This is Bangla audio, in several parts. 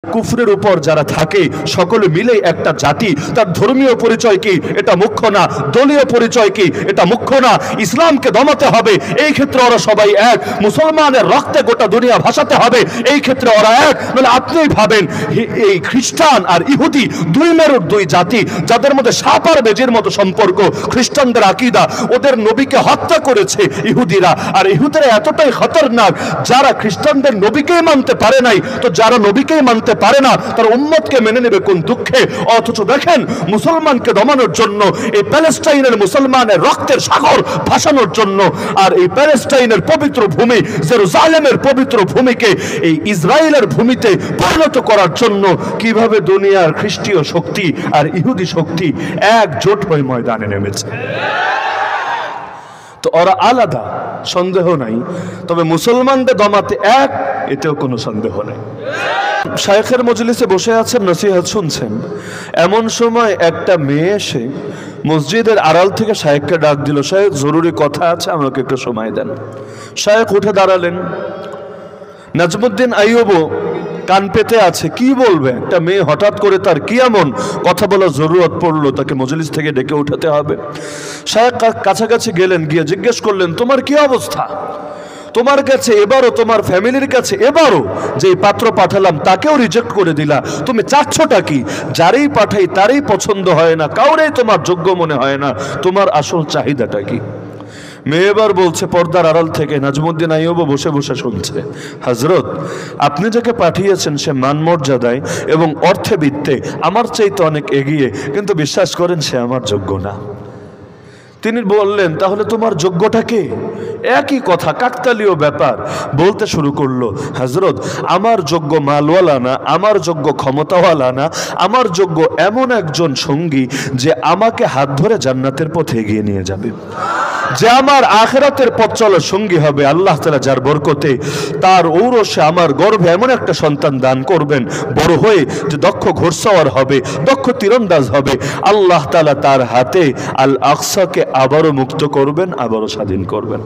কুফরের উপর যারা থাকে সকলে মিলে একটা জাতি। তার ধর্মীয় পরিচয় কি এটা মুখ্য না, দলীয় পরিচয় কি এটা মুখ্য না, ইসলামকে দমাতে হবে এই ক্ষেত্রে ওরা সবাই এক, মুসলমানের রক্তে গোটা দুনিয়া ভাসাতে হবে এই ক্ষেত্রে ওরা এক। মানে আপনি ভাবেন এই খ্রিস্টান আর ইহুদি দুই মেরুর দুই জাতি, যাদের মধ্যে সাপ আর বেজির মতো সম্পর্ক। খ্রিস্টানদের আকীদা, ওদের নবীকে হত্যা করেছে ইহুদিরা, আর ইহুদিরা এতটাই খতরনাক, যারা খ্রিস্টানদের নবীকেই মানতে পারে নাই, তো যারা নবীকেই মানতে পারে না তার উম্মতকে মেনে নেবে কোন দুঃখে। অথচ দেখেন মুসলমানকে দমানোর জন্য এই প্যালেস্টাইনের মুসলমানের রক্তের সাগর ভাসানোর জন্য, আর এই প্যালেস্টাইনের পবিত্র ভূমি জেরুজালেমের পবিত্র ভূমিকে এই ইসরায়েলের ভূমিতে পরিণত করার জন্য কিভাবে দুনিয়ার খ্রিস্টীয় শক্তি আর ইহুদি শক্তি একজোট হয়ে ময়দানে নেমেছে। তো ওরা আলাদা, সন্দেহ নাই, তবে মুসলমানদের দমাতে এক, এতেও কোনো সন্দেহ নেই। শায়েখের মজলিসে বসে আছেন, নসিহত শুনছেন, এমন সময় একটা মেয়ে এসে মসজিদের আড়াল থেকে শায়েখকে ডাক দিল, শায়েখ জরুরি কথা আছে, আমাকে একটু সময় দেন। শায়েখ উঠে দাঁড়ালেন। নাজমুদ্দিন আইয়ুবও কান পেতে আছে, কি বলবে? একটা মেয়ে হঠাৎ করে তার কি এমন কথা বলার জরুরত পড়লো, তাকে মজলিস থেকে ডেকে উঠাতে হবে। শায়েখ কাছাকাছি গেলেন, গিয়ে জিজ্ঞেস করলেন, তোমার কি অবস্থা? তোমার কাছে এবারও, তোমার ফ্যামিলির কাছে এবারও যে পাত্র পাঠালাম তাকেও রিজেক্ট করে দিলা, তুমি চাচ্ছটা কি? যারেই পাঠাই তারই পছন্দ হয় না, কাউরেই তোমার যোগ্য মনে হয় না, তোমার আসল চাহিদাটা কি? মেয়ে এবার বলছে পর্দার আড়াল থেকে, নাজমুদ্দিন আইয়ুবও বসে বসে শুনছে, হযরত আপনি যাকে পাঠিয়েছেন সে মানমর্যাদায় এবং অর্থে বিত্তে আমার চাইতে অনেক এগিয়ে, কিন্তু বিশ্বাস করেন সে আমার যোগ্য না। তিনি বললেন, তাহলে তোমার যোগ্যটা কে? একই কথা, কাকতালীয় ব্যাপার। বলতে শুরু করলো, হযরত আমার যোগ্য মালওয়ালা না, আমার যোগ্য ক্ষমতাওয়ালা না, আমার যোগ্য এমন একজন সঙ্গী যে আমাকে হাত ধরে জান্নাতের পথে এগিয়ে নিয়ে যাবে, যে আমার আখিরাতের পথ চলার সঙ্গী হবে। আল্লাহ তাআলা যার বরকতে তার ঔরসে আমার গর্ভে এমন একটা সন্তান দান করবেন, বড় হয়ে যে দক্ষ ঘোড়সওয়ার হবে, দক্ষ তীরন্দাজ হবে। আল্লাহ তাআলা তার হাতে আল আকসাকে আবারও মুক্ত করবেন, আবারও স্বাধীন করবেন।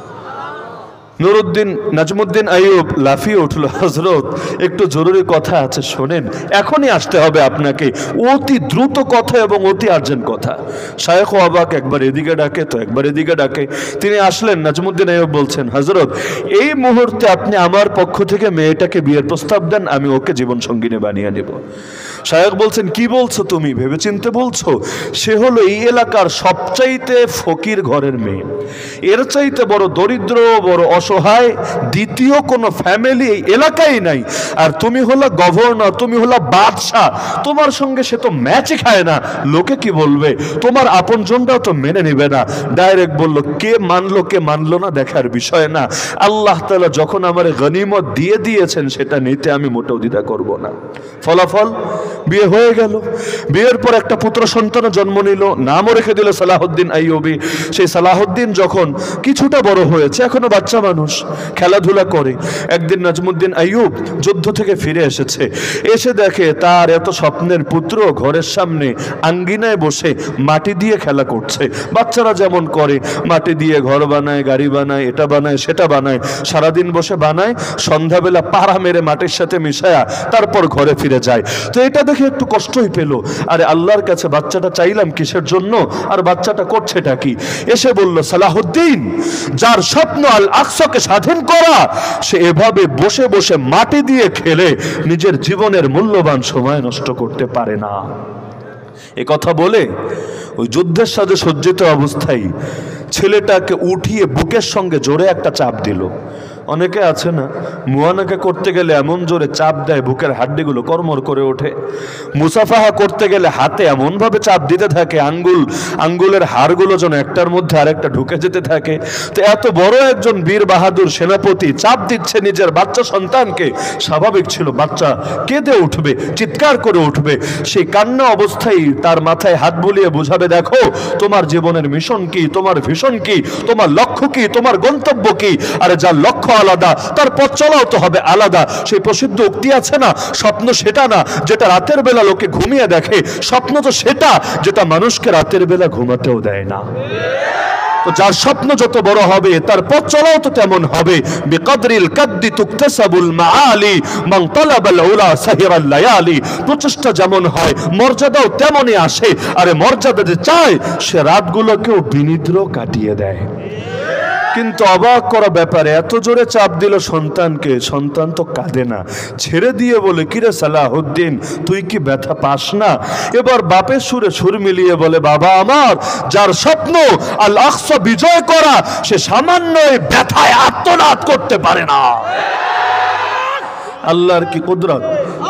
নাজমুদ্দিন আইয়ুব লাফিয়ে উঠল, হযরত একটু জরুরি কথা আছে, শোনেন, এখনই আসতে হবে আপনাকে, অতি দ্রুত কথা এবং অতি আর্জেন্ট কথা। শায়েখ অবাক, একবার এদিকে ডাকে তো একবার এদিকে ডাকে। তিনি আসলেন, নাজমুদ্দিন আইয়ুব বলছেন, হযরত এই মুহূর্তে আপনি আমার পক্ষ থেকে মেয়েটাকে বিয়ের প্রস্তাব দেন, আমি ওকে জীবন সঙ্গিনী বানিয়ে নেব। শায়েখ বলছেন, কি বলছো তুমি? ভেবেচিন্তে বলছো? সে হলো এই এলাকার সবচাইতে ফকির ঘরের মেয়ে, এর চাইতে বড় দরিদ্র, বড় অসহায় দ্বিতীয় কোনো ফ্যামিলি এই এলাকায় নাই। আর তুমি হলো গভর্নর, তুমি হলো বাদশাহ, তোমার সঙ্গে সে তো ম্যাচই খায় না। লোকে কি বলবে? তোমার আপনজনরাও তো মেনে নেবে না। ডাইরেক্ট বলল, কে মানলো কে মানলো না দেখার বিষয় না, আল্লাহ তাআলা যখন আমার গনিমত দিয়ে দিয়েছেন সেটা নিতে আমি মোটেও দ্বিধা করব না। ফলাফল বিয়ে হয়ে গেল। বিয়ের পর একটা পুত্র সন্তান জন্ম নিল, নামও রেখে দিল সালাহুদ্দিন আইয়ুবী। সেই সালাহুদ্দিন যখন কিছুটা বড় হয়েছে, এখনো বাচ্চা মানুষ, খেলাধুলা করে। একদিন নাজমুদ্দিন আইয়ুব যুদ্ধ থেকে ফিরে এসেছে, এসে দেখে তার এত স্বপ্নের পুত্র ঘরের সামনে আঙ্গিনায় বসে মাটি দিয়ে খেলা করছে। বাচ্চারা যেমন করে, মাটি দিয়ে ঘর বানায়, গাড়ি বানায়, এটা বানায় সেটা বানায়, সারাদিন বসে বানায়, সন্ধ্যাবেলা পাড়া মেরে মাটির সাথে মিশায়া তারপর ঘরে ফিরে যায়। তো এটা দেখে একটু কষ্টই পেল, আরে আল্লাহর কাছে বাচ্চাটা চাইলাম কিসের জন্য, আর বাচ্চাটা করছেটা কি? এসে বলল, সালাহুদ্দিন যার স্বপ্ন আল আকসাকে স্বাধীন করা, সে এভাবে বসে বসে মাটি দিয়ে খেলে নিজের জীবনের মূল্যবান সময় নষ্ট করতে পারে না। এ কথা বলে ওই যুদ্ধের সাথে সজ্জিত অবস্থায় ছেলেটাকে উঠিয়ে বুকের সঙ্গে জোরে একটা চাপ দিল। অনেকে আছে না, মুয়ানাকা করতে গেলে এমন জোরে চাপ দেয় বুকের হাড্ডিগুলো কর্মর করে ওঠে। মুসাফাহা করতে গেলে হাতে এমনভাবে চাপ দিতে থাকে আঙ্গুলের হাড়গুলো যেন একটার মধ্যে আরেকটা ঢুকে যেতে থাকে। তো এত বড় একজন বীর বাহাদুর সেনাপতি চাপ দিচ্ছে নিজের বাচ্চা সন্তানকে, স্বাভাবিক ছিল বাচ্চা কেঁদে উঠবে, চিৎকার করে উঠবে। সেই কান্না অবস্থায় তার মাথায় হাত বুলিয়ে বুঝাবে, দেখো তোমার জীবনের মিশন কি, তোমার ভিশন কি, তোমার লক্ষ্য কি, তোমার গন্তব্য কি। আরে যার লক্ষ্য আলাদা তার পথ চলাও তো হবে আলাদা। সেই প্রসিদ্ধ উক্তি আছে না, স্বপ্ন সেটা না যেটা রাতের বেলা লোকে ঘুমিয়ে দেখে, স্বপ্ন তো সেটা যেটা মানুষকে রাতের বেলা ঘুমাতেও দেয় না। তো যার স্বপ্ন যত বড় হবে তার পথ চলাও তো তেমন হবে। বিকদরিল কাদ্দি তুকতাসাবুল মাআলি মান তালাবাল উলা সাহিরাল লায়ালি। প্রচেষ্টা যেমন হয় মর্যাদাও তেমনই আসে। আরে মর্যাদা যে চায় সে রাতগুলোকেও বিনিদ্র কাটিয়ে দেয়। কিন্তু অবাক করা ব্যাপারে এত জোরে চাপ দিল সন্তানকে, সন্তান তো কাঁদে না, ছেড়ে দিয়ে বলে, কিরে সালাহুদ্দিন তুই কি ব্যথা পাস না? এবার বাপের সুরে সুর মিলিয়ে বলে, বাবা আমার, যার স্বপ্ন আল আকসা বিজয় করা সে সামান্য ব্যথায় আত্মনাদ করতে পারে না। আল্লাহর কি কুদরত!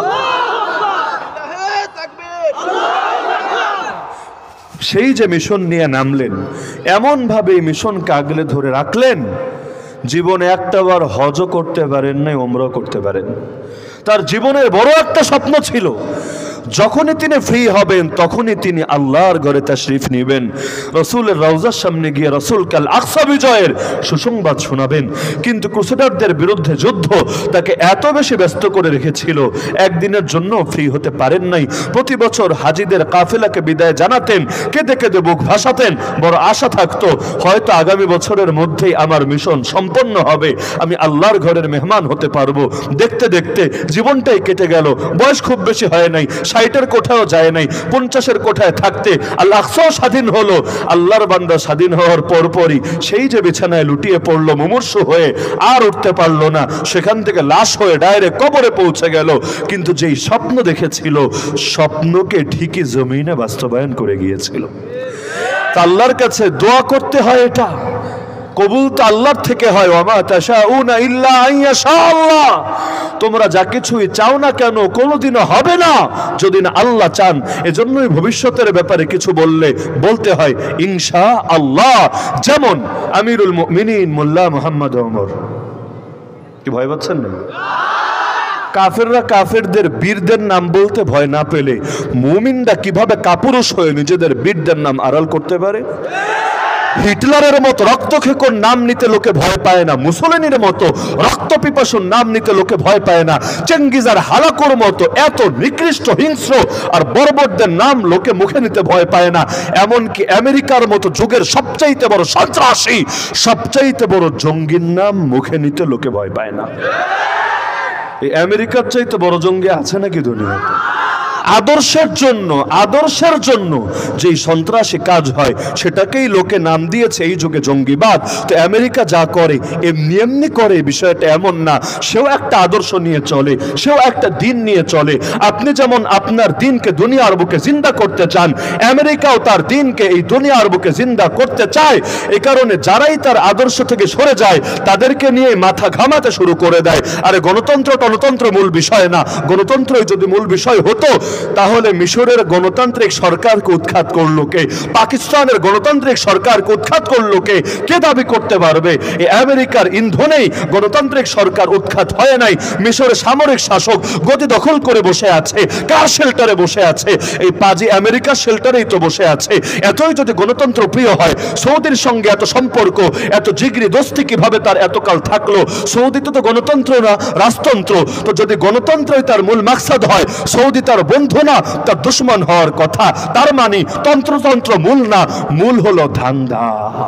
সেই যে মিশন নিয়ে নামলেন, এমন ভাবে মিশনকে আগলে ধরে রাখলেন, জীবনে একটাবার হজও করতে পারেন নাই, ওমরাও করতে পারেন। তার জীবনের বড় একটা স্বপ্ন ছিল, যখনই তিনি ফ্রি হবেন তখনই তিনি আল্লাহর ঘরে তাশরিফ নেবেন, রসুলের রওজার সামনে গিয়ে রসুলকে আল আকসা বিজয়ের সুসংবাদ শোনাবেন। কিন্তু ক্রুসেডারদের বিরুদ্ধে যুদ্ধ তাকে এত বেশি ব্যস্ত করে রেখেছিল, একদিনের জন্য ফ্রি হতে পারেন নাই। প্রতি বছর হাজিদের কাফেলাকে বিদায় জানাতেন, কেঁদে কেঁদে বুক ভাসাতেন। বড় আশা থাকতো হয়তো আগামী বছরের মধ্যেই আমার মিশন সম্পন্ন হবে, আমি আল্লাহর ঘরের মেহমান হতে পারবো। দেখতে দেখতে জীবনটাই কেটে গেল। বয়স খুব বেশি হয় নাই, 60-এর কোঠাও যায় নাই, 50-এর কোঠায় থাকতে আল আকসাও স্বাধীন হলো। আল্লাহর বান্দা স্বাধীন হওয়ার পরপরই সেই যে বিছানায় লুটিয়ে পড়লো মুমূর্ষু হয়ে, আর উঠতে পারলো না, সেখান থেকে লাশ হয়ে ডাইরেক্ট কবরে পৌঁছে গেল। কিন্তু যেই স্বপ্ন দেখেছিল, স্বপ্নকে ঠিকই জমিনে বাস্তবায়ন করে গিয়েছিল। আল্লাহর কাছে দোয়া করতে হয়, এটা কবুল তো আল্লাহর থেকে হয়। ওয়ামা তাশাউনা ইল্লা আইয়াশা আল্লাহ, তোমরা যা কিছুই চাও না কেন কোনোদিনও হবে না যদি না আল্লাহ চান। এজন্যই ভবিষ্যতের ব্যাপারে কিছু বললে বলতে হয় ইনশা আল্লাহ। যেমন আমিরুল মুমিনিন মোল্লা মুহাম্মদ ওমর, কি ভয় পাচ্ছেন না? কাফেররা কাফেরদের বীরদের নাম বলতে ভয় না পেলে মুমিনরা কিভাবে কাপুরুষ হয়ে নিজেদের বীরদের নাম আড়াল করতে পারে? হিটলারের মতো রক্তখেকোর নাম নিতে লোকে ভয় পায় না, মুসলিনের মতো রক্তপিপাসুর নাম নিতে লোকে ভয় পায় না, চেঙ্গিজ আর হালাকুর মতো এত নিকৃষ্ট হিংস্র আর বর্বরদের নাম লোকে মুখে নিতে ভয় পায় না। এমনকি আমেরিকার মতো যুগের সবচাইতে বড় সন্ত্রাসী, সবচাইতে বড় জঙ্গির নাম মুখে নিতে লোকে ভয় পায় না। এই আমেরিকার চাইতে বড় জঙ্গি আছে নাকি দুনিয়াতে? আদর্শের জন্য যেই সন্ত্রাসী কাজ হয় সেটাকেই লোকে নাম দিয়েছে এই যুগে জঙ্গিবাদ। তো আমেরিকা যা করে এমনি এমনি করে, বিষয়টা এমন না। সেও একটা আদর্শ নিয়ে চলে, সেও একটা দিন নিয়ে চলে। আপনি যেমন আপনার দিনকে দুনিয়ার বুকে জিন্দা করতে চান, আমেরিকাও তার দিনকে এই দুনিয়ার বুকে জিন্দা করতে চায়। এই কারণে যারাই তার আদর্শ থেকে সরে যায় তাদেরকে নিয়ে মাথা ঘামাতে শুরু করে দেয়। আরে গণতন্ত্র মূল বিষয় না। গণতন্ত্রই যদি মূল বিষয় হতো তাহলে মিশরের গণতান্ত্রিক সরকারকে উৎখাত করলো কে? পাকিস্তানের গণতান্ত্রিক সরকারকে উৎখাত করলো কে? কে দাবি করতে পারবে? এই আমেরিকার ইন্ধনেই গণতান্ত্রিক সরকার উৎখাত হয় নাই। মিশরের সামরিক শাসক গদি দখল করে বসে আছে। কার শেল্টারে বসে আছে? এই পাজি আমেরিকার শেল্টারেই তো বসে আছে। এতই যদি গণতন্ত্র প্রিয় হয়, সৌদির সঙ্গে এত সম্পর্ক, এত জিগরি দোস্তি কিভাবে তার এতকাল থাকলো? সৌদিতে তো গণতন্ত্র না, রাজতন্ত্র। তো যদি গণতন্ত্রই তার মূল মাকসাদ হয়, সৌদি তার বন্ধু না, তার দুশ্মন হওয়ার কথা। তার মানে তন্ত্র মূল না, মূল হলো ধান্দা।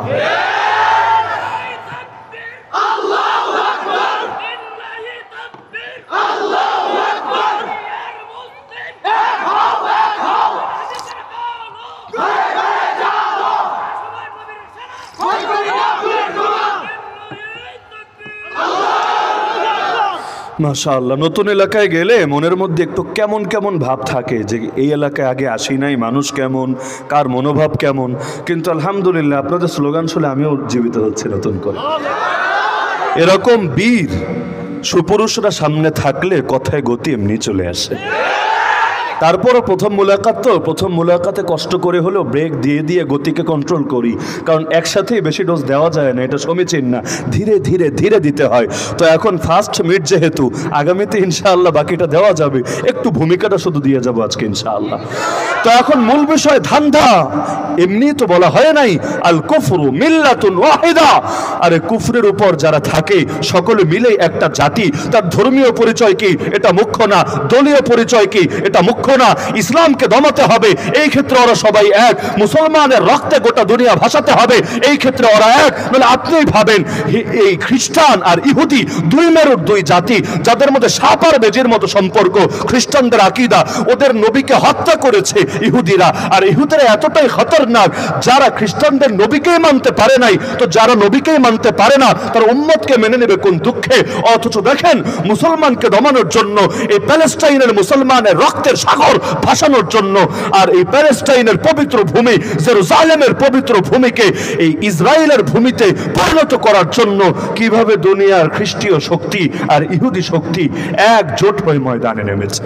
মাশাআল্লাহ, নতুন এলাকায় গেলে মনের মধ্যে একটু কেমন কেমন ভাব থাকে যে এই এলাকায় আগে আসি নাই, মানুষ কেমন, কার মনোভাব কেমন। কিন্তু আলহামদুলিল্লাহ আপনাদের স্লোগান শুনে আমিও জীবিত হচ্ছি নতুন করে। এরকম বীর সুপুরুষরা সামনে থাকলে কথায় গতি এমনি চলে আসে। তারপরও প্রথম মুলাকাতে কষ্ট করে হলেও ব্রেক দিয়ে দিয়ে গতিকে কন্ট্রোল করি, কারণ একসাথেই বেশি ডোজ দেওয়া যায় না, এটা সমীচীন না। ধীরে ধীরে ধীরে দিতে হয়। তো এখন ফার্স্ট মিট যেহেতু, আগামীতে ইনশাআল্লাহ বাকিটা দেওয়া যাবে, একটু ভূমিকাটা শুধু দিয়ে যাবো আজকে ইনশাআল্লাহ। তো এখন মূল বিষয় ধান্দা। এমনি তো বলা হয় নাই আল কুফরু মিল্লাতুন ওয়াহিদা। আরে কুফরের উপর যারা থাকে সকলে মিলে একটা জাতি। তার ধর্মীয় পরিচয় কি এটা মুখ্য না, দলীয় পরিচয় কি এটা মুখ্য পক্ষ না, ইসলামকে দমাতে হবে, এই ক্ষেত্রে ওরা সবাই এক। মুসলমানের রক্তে গোটা দুনিয়া ভাসাতে হবে, এই ক্ষেত্রে ওরা এক। মানে আপনিই ভাবেন এই খ্রিস্টান আর ইহুদি দুই মেরুর দুই জাতি, যাদের মধ্যে সাপ আর বেজির মতো সম্পর্ক। খ্রিস্টানদের আকীদা, ওদের নবীকে হত্যা করেছে ইহুদিরা, আর ইহুদিরা এতটাই খতরনাক, যারা খ্রিস্টানদের নবীকেই মানতে পারে নাই, তো যারা নবীকেই মানতে পারে না তার উম্মতকে মেনে নেবে কোন দুঃখে। অথচ দেখেন, মুসলমানকে দমানোর জন্য, এই প্যালেস্টাইনের মুসলমানের রক্তের সাগর ভাসানোর জন্য, আর এই প্যালেস্টাইনের পবিত্র ভূমি জেরুজালেমের পবিত্র ভূমিকে এই ইসরায়েলের ভূমিতে পরিণত করার জন্য কিভাবে দুনিয়ার খ্রিস্টীয় শক্তি আর ইহুদি শক্তি একজোট হয়ে ময়দানে নেমেছে।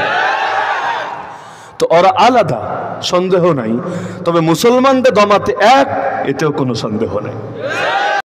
তো ওরা আলাদা, সন্দেহ নাই, তবে মুসলমানদের দমাতে এক, এতেও কোনো সন্দেহ নাই।